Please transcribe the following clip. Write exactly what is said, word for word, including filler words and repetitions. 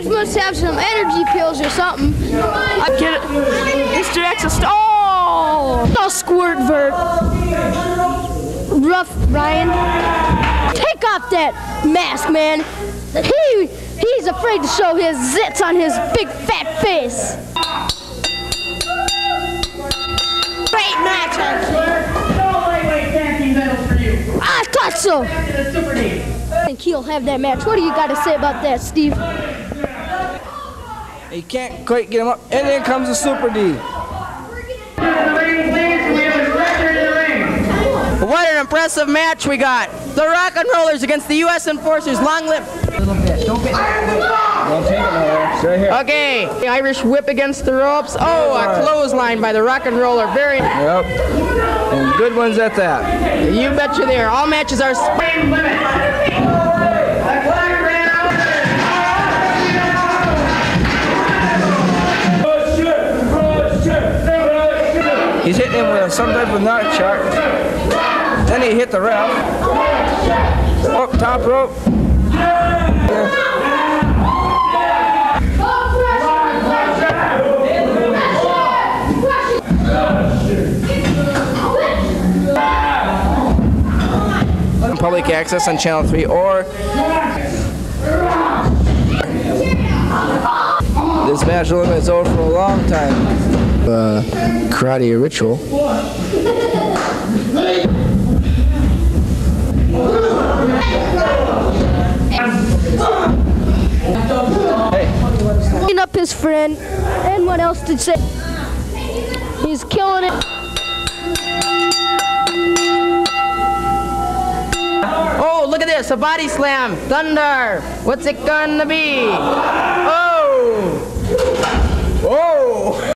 Dudes must have some energy pills or something. I get it. Mister X is oh, no squirt vert. Rough Ryan. Take off that mask, man. He he's afraid to show his zits on his big fat face. Great match, No lightweight tag team medals for you. I thought so. I think he'll have that match. What do you got to say about that, Steve? You can't quite get him up. And then comes the Super D. What an impressive match we got. The Rock-n-Rollers against the U S Enforcers. Long live. A little bit. Don't get Don't take it nowhere. Stay here. Okay. The Irish whip against the ropes. Oh, a clothesline by the Rock-n-Roller. Very nice. Yep. And good ones at that. You betcha there. All matches are spring limit. He's hitting him with some type of nut chuck. Then he hit the ref. Up top rope. Yeah. Public access on channel three or this match limit is over for a long time. Uh, karate ritual. Hey. Clean up his friend, and what else to say? He's killing it. Oh, look at this, a body slam. Thunder. What's it gonna be? Oh! Whoa!